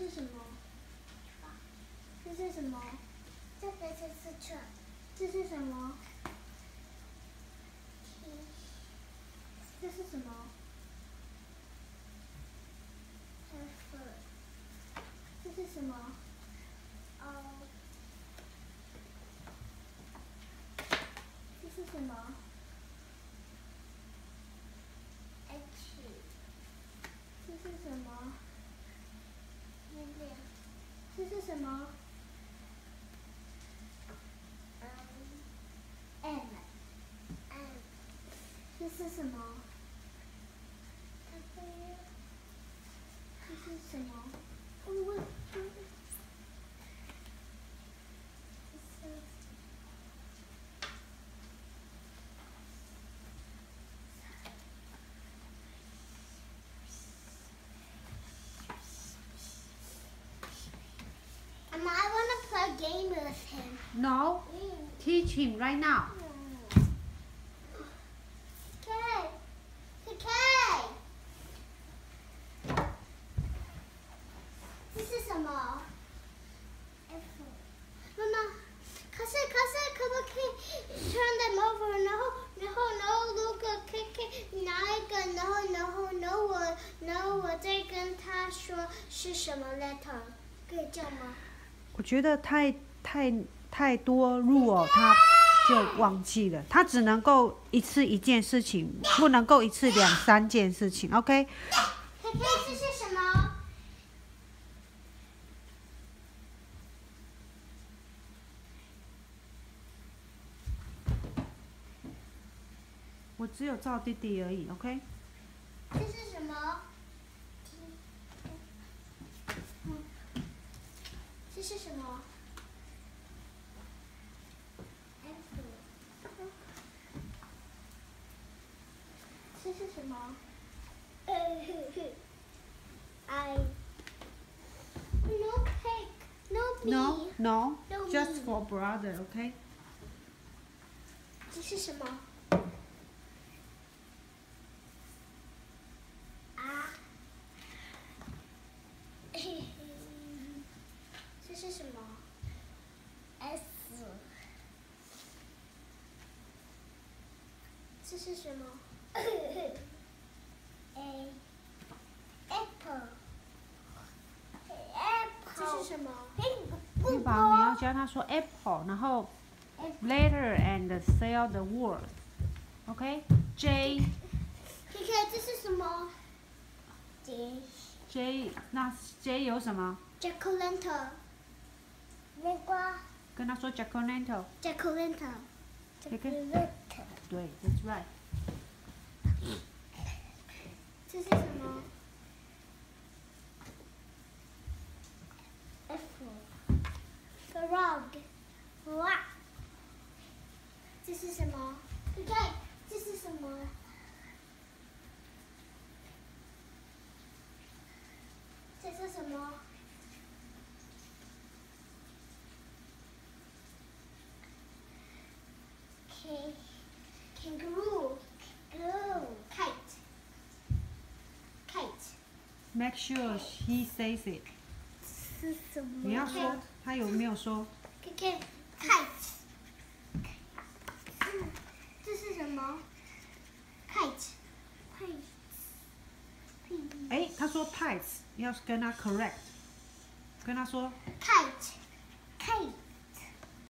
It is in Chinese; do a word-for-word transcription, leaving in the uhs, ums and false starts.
是什么？这是什么？ 这个是四川。 这是什么？这是什么？这是什么？ 哦。 这是什么 ？H。 这是什么？ 月亮。 这是什么？ 嗯。 M。 M。 这是什么？ 这是什么？ 我我。Mama, I want to play a game with him. No, teach him right now. Okay. Okay. 这是什么 ？F。妈妈，可是可是可不可以 turn them over？ 然后然后然后如果可以可以拿一个，然后然后然后我然后我再跟他说是什么 letter， 可以这样吗？ 我觉得太太太多 rule 他就忘记了，他只能够一次一件事情，不能够一次两三件事情 ，OK？ 嘿嘿，这是什么？ 我只有照弟弟而已 ，OK？ 这是什么？这是什么？ 这是什么 ？I no cake, no me. No, no, No just me. for brother, OK？ 这是什么？啊？这是什么 ？S。这是什么 ？A。Apple。Apple。这是什么？ 玉宝，你要教他说 apple， 然后 letter and say the word，OK？J。 K K， 这是什么 ？J。 J， 那 J 有什么 ？Jack-o'-lantern。南瓜。 跟他说 Jack-o'-lantern。 Jack-o'-lantern。Jack-o'-lantern。 对 ，That's right。 这是什么 ？F。Frog。哇。这是什么 ？K K， 这是什么？这是什么 ？K。Kangaroo。Kangaroo。Kite。Kite。 Make sure he says it。 是什么？ 你要说，他有没有说 ？K K。Kite。这是什么 ？Kite。 哎，他说 pies，要跟他 correct，跟他说 Kite。